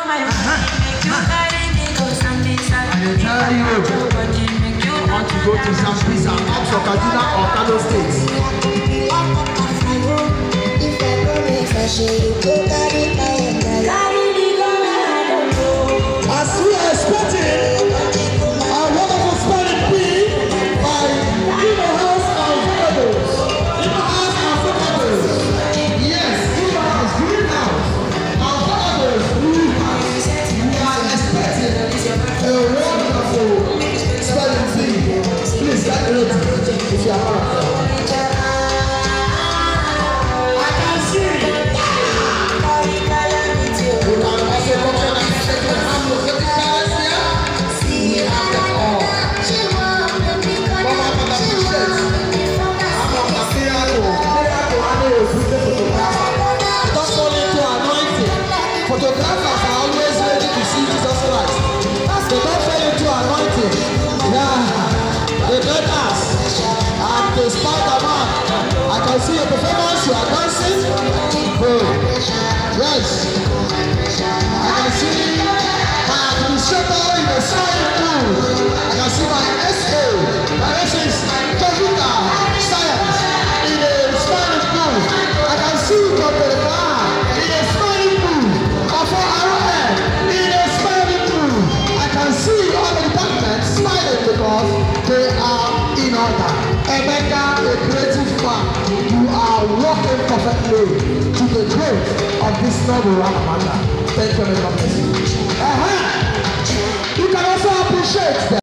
tell you, I want to go to Zambia, Ops or Kaduna or Kano State. As we are expecting our wonderful Spanish queen by in-house unforgettables. In-house unforgettables. Yes, in-house, greenhouse, unforgettables, blue house. We are expecting a wonderful Spanish queen. Please get ready if you are not. I can see. You can also look at photographers are always ready to see Jesus Christ. They don't fail you to anointing. Yeah, they don't ask. And they Spider-Man. I can see your performance, you are dancing. Good. Yes. I can see my administrator in the science room. I can see my SA. My SA is computer science in the Spanish room. I can see your car in the Spanish room. For our in a smiling room, I can see all the departments smiling because they are in order. Emeka, a creative man, you are walking perfectly to the growth of this noble Ramamanda. Thank you very much. You can also appreciate that.